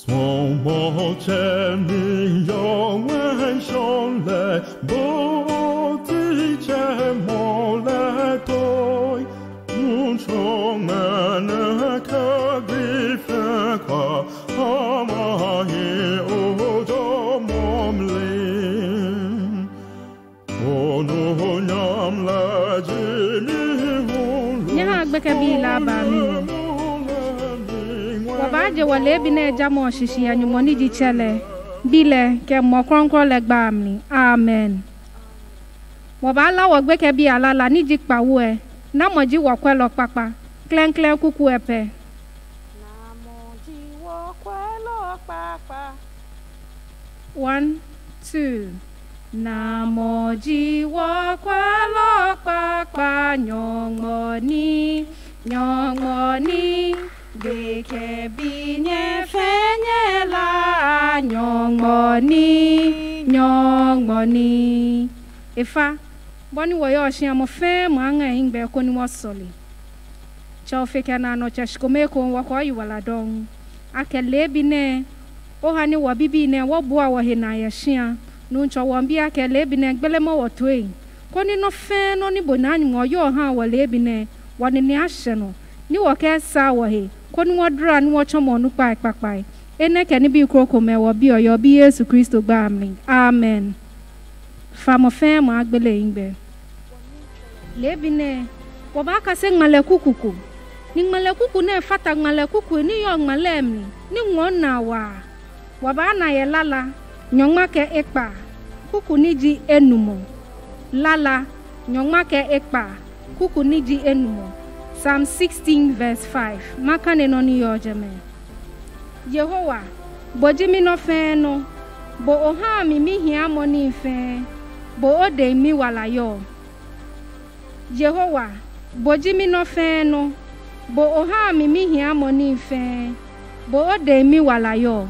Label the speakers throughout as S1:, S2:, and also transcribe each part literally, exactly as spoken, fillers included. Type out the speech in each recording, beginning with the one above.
S1: 从我前面永远上来，不自觉莫来对，无从啊那可比分夸，阿玛耶欧多莫灵，我努nyam la jimi hu，
S2: 你好，贝克比拉巴米。Wabaje wale bine jamo shishi ya nyumoni jichele bile ke mo kronkro le gba mi amen. Wabala wogbe ke bi alala ni jikpa wo e na moji wo kwe lo papa klen klen kuku epe
S3: na moji wo kwe lo papa.
S2: One two na moji wo kwe lo papa nyongoni nyongoni Beke binye fenye la nyong moni nyong moni Efa boni woyo shi amo fe mo anga ingbe ko ni wasoli Cha feke na no cha shikome ko wa ko yi wala don akele bine o hani wa bibi ne wo bo awo he na ya shia no ncho wo mbi akele bine gbele mo wo toi ko ni no fe no ni bonani mo yo ha wa le bine wa ni ni ahye no ni wo ke sa wo he Koni wadra ni wachomo nu pai papai ene ke ni bi kroko me wo bi oyo bi Yesu Kristo gba mi amen famo fe mo agbele ingbe lebine wo ba ka se ngale kukuku ni ngale kuku ne fata ngale kuku ni yo ngale mi ni ngona wa wo ba na ye lala nyonma ke ekpa kuku ni ji enumo lala nyonma ke ekpa kuku ni ji enumo Psalm sixteen verse five. Makane no ni yojeme. Yehowa, bojimi no fe no. Bo oha mi mi hia moni fe. Bo ode mi wala yo. Yehowa, bojimi no fe no. Bo oha mi mi hia moni fe. Bo ode mi wala yo.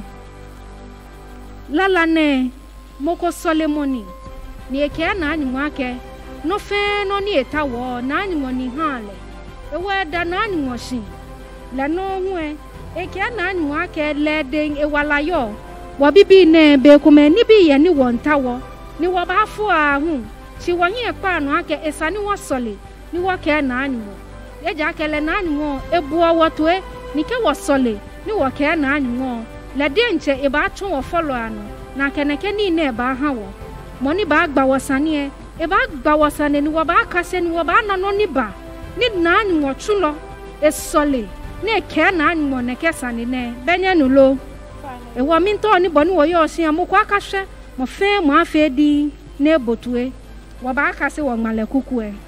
S2: Lala ne moko Solomoni. Ni eke na ani mwake. No fe no ni etawo na ani moni hale. Ewe dana ni ngoshin la no hwe eke na anyu ake leden ewala yo wo bibi ne be kuma ni bi ye ni wontawo ni wo ba fu ahu chi wo hin pa no ake esani wo sole ni wo ke na anyu eja kele na anyu ebuo wo to e ni ke wo sole ni wo ke na anyu la de nche e ba tun wo follow ano na keneke ni ne ba ha wo mo ni ba gba wo sane e ba gba wo sane ni wo ba kase ni wo ba na no ni ba ni nani mo chulo esole ne ke nani mo ne kesani ne benya nulo e wo mi nto ni boni wo yo sin amukwa akahwe mo fe mo afa di ne botue wo ba akase wo male kuku e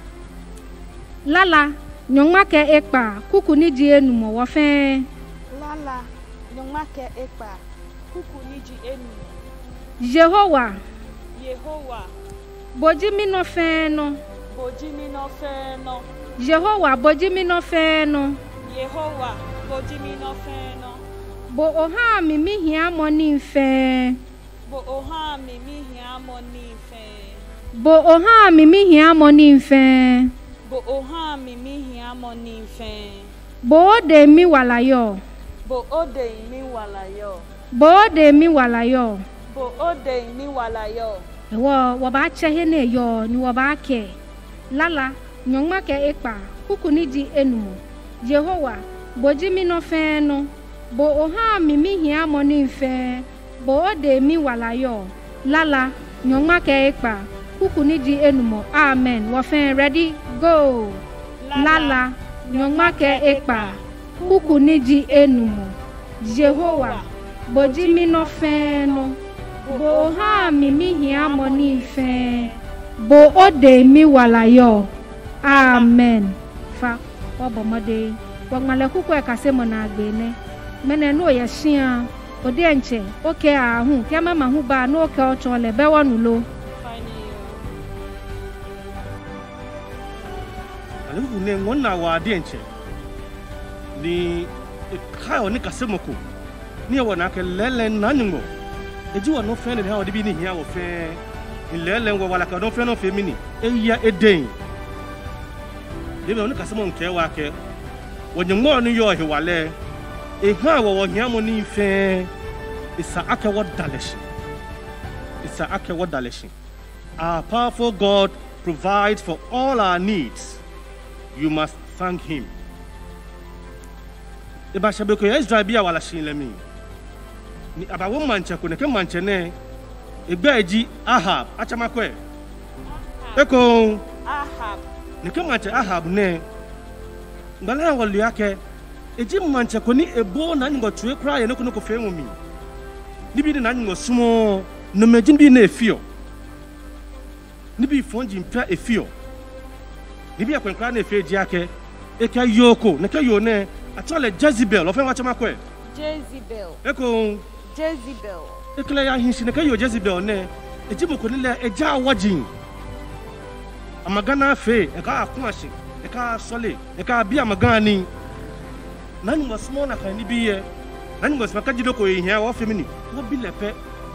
S2: lala nyonma ke ekpa kuku ni ji enu mo wo fe
S3: Lala nyonma ke ekpa kuku ni ji enu
S2: Jehovah
S3: Yehowa
S2: boji mi no fe no
S3: boji mi no fe no
S2: Jehovah boji mi no fe no
S3: Yehowa boji mi no fe no
S2: Bo oha mi mi hia moni fe
S3: Bo oha mi mi hia moni fe
S2: Bo oha mi mi hia moni fe
S3: Bo oha mi mi hia moni fe
S2: Bo de mi wala yo
S3: Bo ode mi wala yo
S2: Bo de mi wala yo
S3: Bo ode mi wala yo
S2: Wo wo ba chehe ne yo ni wo ba ke lala nyongma ke ekpa kuku ni ji enumo Jehovah boji mi no fe no bo oha mi mi hia moni fe bo ode mi wala yo lala nyongma ke ekpa kuku ni ji enumo amen wo fe ready go lala nyongma ke ekpa kuku ni ji enumo Jehovah boji mi no fe no bo oha mi mi hia moni fe bo ode mi wala yo amen fa obo mode wagmale kuku e kase mo na agbe ne mene no ye hia ode enche oke ahu ke mama hu ba no oke ocho le be wonu lo
S4: ale ku ne ngona wa ade enche ni kai ni kase moko ni wo na ke lele na nyumo eji wo no fe ne ha ode bi ni hia wo fe ilele ngwa wala ka don fe no fe mini eya eden debe onu kasemo nke wa ke wonyemo onu yo he wale e ha wo wo hia mo ni fe Isa ake what daleshi. Isa ake what daleshi. Our powerful God provides for all our needs. You must thank him. Eba shabeko ya Israel biya wala shinlemi. Ni abawo manche ko ne ke manche ne egba eji Ahab achamakwe. Eko
S3: Ahab.
S4: Ne ke manche Ahab ne ngala wali yake eji manche ko ni ebo na ngo tue kra ye ne ko no ko fe mu mi. Ni bi na ngo sumo no meji bi na efio. Ni bi fonji mpa efio. Ni bi akwankra na efie ji ake eka yoko ne ke yo ne atole Jezebel ofen wa chamakwe.
S3: Jezebel.
S4: Eko
S3: Jezebel.
S4: ekele ya hinsi ne ke yo Jezebel ne eji mo ko ni le eja awajin. Amagana fe eka akunase eka sole eka bi amagani. Nani mo small na kan ni bi ye. Nani mo smaka jido ko ehia wo femini. Wo bi lepe.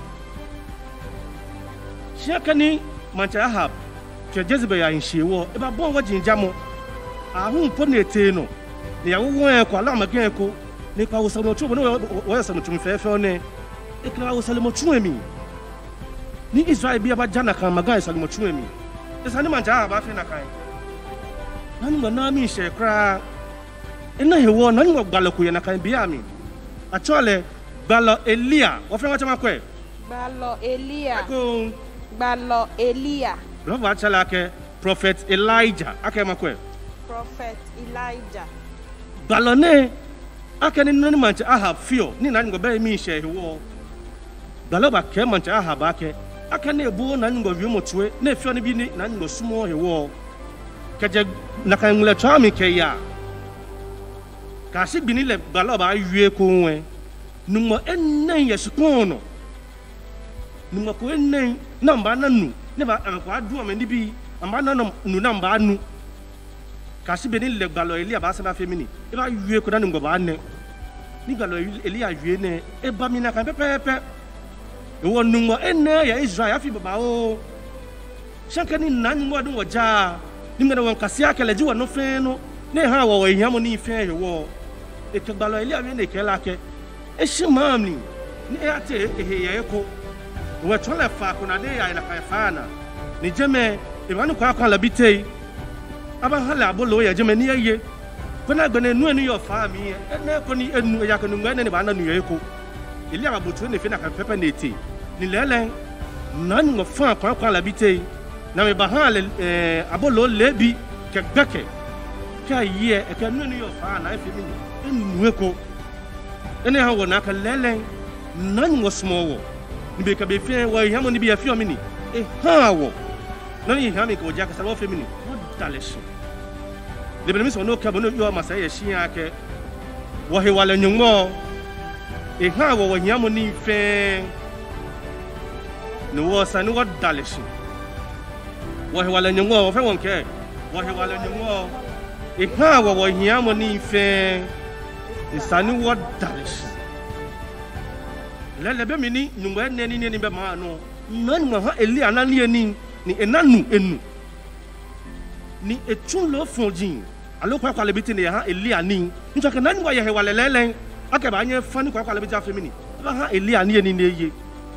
S4: Shiakani mancha Ahab ke Jezebel ya hinsi wo e ba bon wajin jamo. Ahun po na ete no. Ni ya wo won ko ala magan ko ni pa wo so mo chu bo no wo so mo chu fe fe ne e kra wo so mo chu emi ni Israel bi aba jana kan magan so mo chu emi e sa ni mancha ba fe na kan nani mo na mi she kra e na he wo nani mo gbalo ko ye na kan bi ami atole gbalo Elia wo fe wa chama kwe
S3: Gbalo Elia.
S4: ko
S3: Gbalo Elia.
S4: lo wa chala ke prophet Elijah ake makwe
S3: Prophet Elijah.
S4: Balone akani nani mancha Ahab fio ni nani ngo be mi she hewo Baloba ke mancha Ahab ake akani ebu nani ngo wi motwe na fio ni bi ni nani ngo sumo hewo keje na kan ngule twami ke ya kasi bi ni le Baloba awie ko nwe numo enen yesukono numo ko enen na mba na nu ne ba anko adu o me ni bi amba na nu na mba nu kasi beni le gbalo Elia ba se ba femini e ba yue ko na ngo ba ne ni gbalo Elia yue ne e ba mi na kan pepepe e won ngo ene ya Israel afi baba o shanka ni nan ngo adu woja ni ngana won kasi akele ji wono fe no ne ha wo wo ehia mo ni fe he wo e ke gbalo Elia we ne ke la ke e shi mamni ni e ate e he ye ko we tole fa ko na de ya ila ka fa na ni jeme e ba no kwa kwa la bitei aba hala abolo ya jeme ni ye kona gbene nu enu yo fa mi ene ko ni enu ya ko nu ngene ne ba na nu ye ko Elia ba butu ne fe na kan pepe na eti ni lele nan ngo fa kwa kwa la bitei na me ba hala eh abolo lebi ke gbeke ka ye e ke nu enu yo fa na fe mi enu ko ene ha wo na ka lele nan ngo small wo ni be ka be fe wo ya mo ni bi ya fi o mi ni e ha wo na ni ha mi ko ja ka sa wo fe mi ni wo daleshi le bele mi so no ka bo no yo ma sa ye shi ake wo he wala nyungo e ha wo wo nya mo ni fe no wo sa ni wo daleshi wo he wala nyungo wo fe won ke wo he wala nyungo e ha wo wo nya mo ni fe e sa ni wo daleshi le le be mi ni nyungo ne ni ni be ma no nan ma ha Elia na ni ni ni enanu enu ni etun lo fonjin alo kwa kwa lebiti ne ha Elia ni nja ke nani wa ye he walelele ake ba anye fani kwa kwa lebiti afemi ni ba ha Elia ni ni ne ye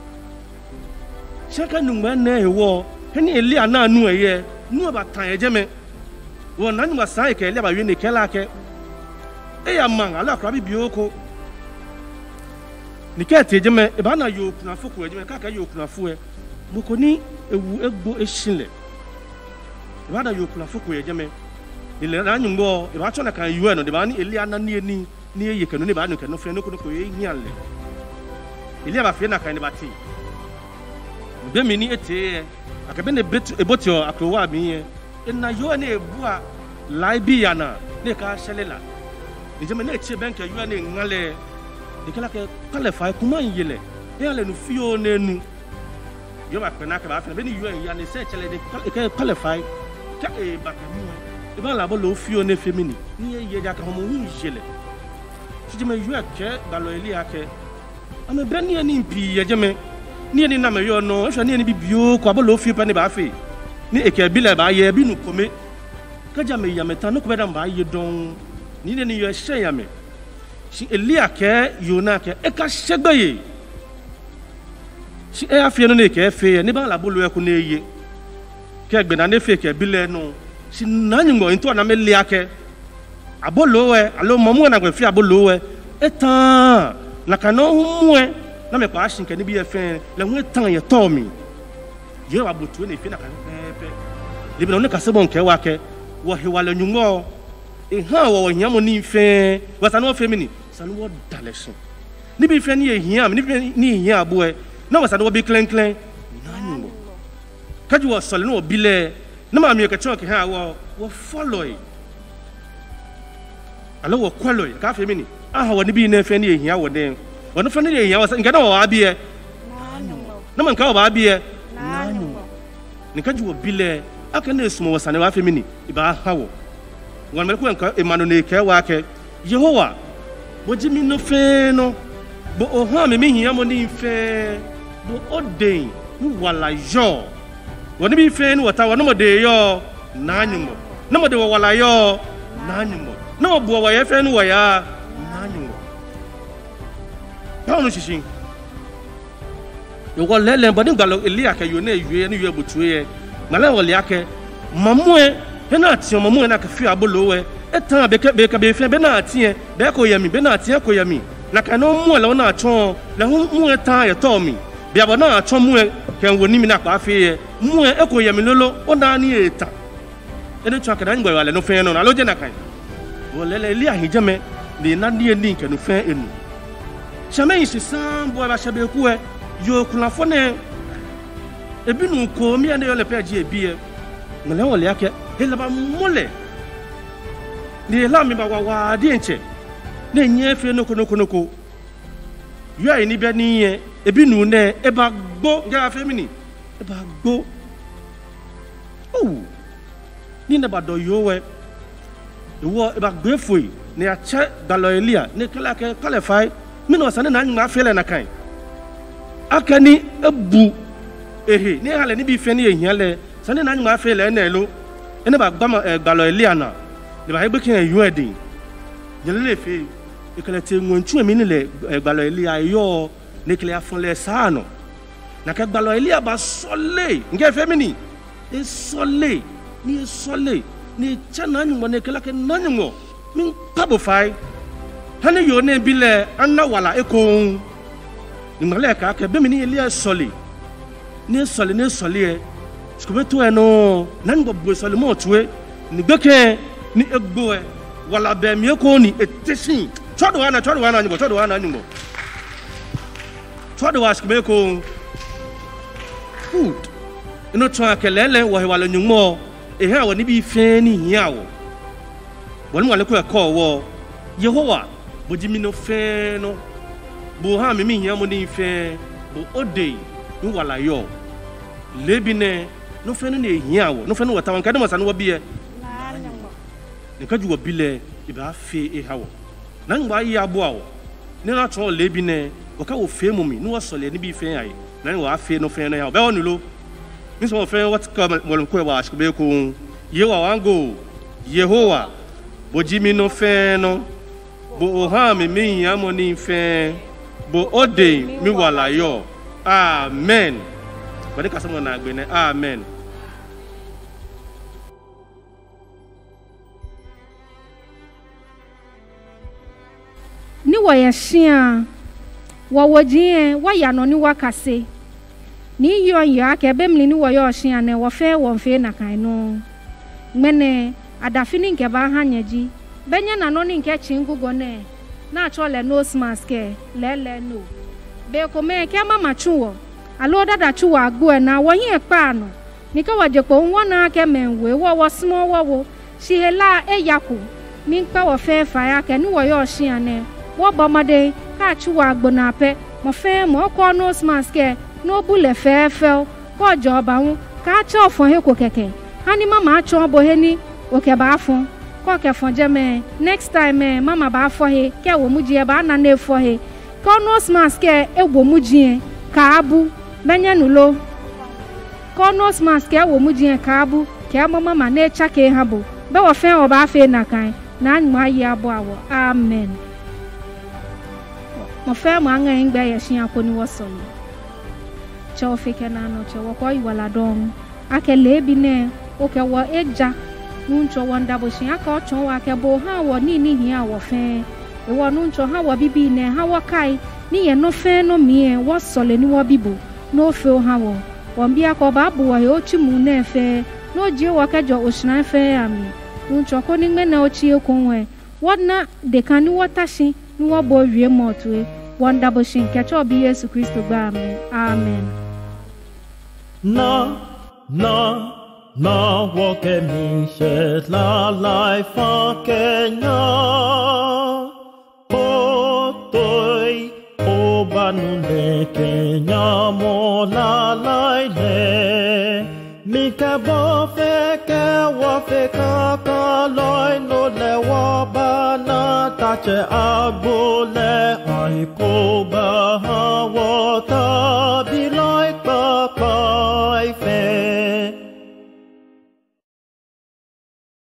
S4: sheka nu ngba na hewo he ni Elia na anu eye nu ba tan ejeme wo nani wa sai ke Elia ba wi ne kela ke e ya man ala kwa bi bioko ni ke te ejeme e ba na yo kuna fuku ejeme ka ka yo kuna fu e moko ni ewu egbo eshinle ibada yo kuna fuku ejeme ile na nyumbo iba chona kan yuwe no de ba ni Elia na ni ni ni ye kanu ni ba no kanu fe no ko ko ye nyanle Elia ba fe na kan ni ba ti be mi ni ete akabe ne betu ebotio akrowa mi ye na yo na ebu a laibi ya na ne ka shelela ejeme na eche benke yuwe ne ngale ikela ke qualify kuma yele ya le no fio na enu yo ba pena ka ba fe be ni yuwe ya ne se chele de qualify ka e ba kanu e ba la bo lo fio ne femini ni ye ye ja ka mo hu jele ti me yuwe ke ba lo Elia ke ame be ni ni mpi ye jeme ni ni na me yo no so ni ni bibio ko ba lo fio pa ne ba fe ni e ke bi le ba ye bi nu kome ka ja me ya meta no ko be da ba ye don ni ni yo she ya me si Elia ke Yona ke e ka segbe ye si e afie no ne ke fe ni ba la bolu e ku na eye ke gbe na ne fe ke bile no si na nyingo into na me liake abolo we alo mamu na gbe fi abolo we etan na kano humwe na me pa shin ke ni bi e fe le hu etan ye to mi ye wa butu ne fi na kan pepe libi na ne ka sebon ke wa ke wo he wa le nyungo e ha wo nyamo ni fe wa sanu fe mi ni sanu wo daleshin ni bi fe ni e hiam ni bi ni hiam abo e na wa sanu wo bi clean clean na nyungo kaji wo sole no bile na ma mi ke chon ke ha wo wo follow e alo wo kwalo e ka fe mi ni aha wo ni bi na fe ni e hiam wo den wo no fe ni e hiam wo nke na wo abi e na man ka wo abi e na nyungo ni kaji wo bile aka na esumo wo sanu wa fe mi ni iba ha wo wọn mẹ kó nǹkan ìmànù ní ìkẹ́ wa kẹ Yehowa bó jí mi no fẹ́ no bó ọ̀hán mi mi hìyàn mo ní ìfẹ́ bó ó dẹ̀yìn ní wàlà yọ wọ́n níbi ìfẹ́ ní wọ́ta wọ́n náà dẹ̀ yọ n'ányìmọ̀ náà dẹ̀ wọ́ wàlà yọ n'ányìmọ̀ náà bù ọ̀wọ̀ yẹ fẹ́ ní wọ̀ya n'ányìmọ̀ báwo ló ṣiṣẹ́ ìwọ lẹ́lẹ̀ bọ́ nígbà lọ ilé àkẹ́ yóò náà yọ ní yọ bùtù yẹ gbàlẹ́ wọ̀lẹ́ àkẹ́ mọ̀mú ẹ hena ti omo mu na ka fi abolo we etan be ka be ka be fi be na tie be ko yami be na tie ko yami na ka no mu le na chon le hu mu etan ye to mi be abo na chon mu ke woni mi na pa fi ye mu e ko yami lolo o na ni eta ene chon ka na ngba wale no fe no na lo je na kan wo le le li ahijame ni na die ni ke no fe enu chame isi sambo ba shabe ku e yo kula fo ne ebi nu ko mi ane yo le pe ji ebi e ngale wo le ake helaba mole ni la mi ba wa wa di enche ne nye fe no kono kono ko yo ai ni be ni ye ebi nu ne e ba gbo ga fe mi ni e ba gbo oh ni ne ba do yo we wo e ba gbe foi ne a che galo elia ne kala ke qualify mi no sane na nwa fe le na kan akani ebu ehe ni hale ni bi fe ni ehian le sane na nwa fe le na elo ene ba gbama gbalo eliana le ba egbe kin eyu edin yele le fe ekele te ngonchu emi ni le gbalo elia yo ne kele afon le saano na ke gbalo elia ba sole nge fe mi ni e sole ni e sole ni chana nyumo ne kele ke nanyumo min pabo fai hane yo ne bi le anna wala ekon ni male ka ke be mi ni elia sole ni sole ni sole e skubetu eno nan bo bo sole mo tuwe ni gbeke ni egbo e wala be mi ko ni etesin chodo wana chodo wana nyimbo chodo wana nyimbo chodo wa skube ko food ino twa kelele wo he wala nyumo e ha woni bi fe ni hiawo woni wale ko e ko wo Yehowa boji mi no fe no bo ha mi mi hiamo ni fe bo ode ni wala yo lebine no fe no ne hiawo no fe no wata wan ka de masa no wo bi e ne ka ju wo bi le e ba fe e hawo na ngba yi abo awo ne na tro lebine wo ka wo fe mu mi no wo so le ni bi fe ai na ni wo afe no fe no ya be wonu lo mi so fe what ka mo ko wa ask be ko Yehowa wango Yehowa boji mi no fe no bo ha mi mi hiamo ni fe bo ode mi wala yo amen bade ka samo na gbe ne amen
S2: ni wayashia wawojie waya no ni wakase ni yo yo ake bemli ni wayo shia ne wo fe wo fe na kan no mene adafini nke ba hanyeji benye na no ni nke chingugo ne na chole nose mask le le no be ko me ke mama chuwo alo dada chuwo agbo na wo yin pa no ni ka waje po won na ke menwe wo wo smo wo wo shihela eyaku mi pa wo fe fa ya ke ni wo yo shia ne wo bomade ka chuwo agbo na pe mo fe mo ko nose mask no bule fe fe ko joba hu ka cha ofon he ko keke hani mama cho bo he ni o ke ba fun ko ke fun je me next time mama ba fo he ke wo mu je ba na na fo he ko nose mask e wo mu je ka abu benye nulo ko nose mask e wo mu je ka abu ke mama ma na echa ke ha bo be wo fe o ba fe na kan na anwa yi abo awo amen mo fe mo anga ngba ye shin akoni wo so che ofeke na no che wako iwala dong ake lebi ne oke wo eja nuncho wanda bo shin aka ochon wa ke bo ha wo ni ni hia wo fe e wo nuncho ha wo bibi ne ha wo kai ni ye no fe no mie wo sole ni wo bibo no fe o ha wo wo bia ko ba bo wa o chi mu ne fe no je wo ke jo osina fe ami nuncho ko ni me na o chi e konwe wona de kan ni wo tashi ni wo bo wie motu wanda bo shin ke cho bi Yesu Kristo gba amen amen
S1: na na na woke mi she la life a Kenya o toi o banu de Kenya mo la lai le mi ka bo fe ka wa fe ka ka loi no le wa ba na ta che a bo le ai ko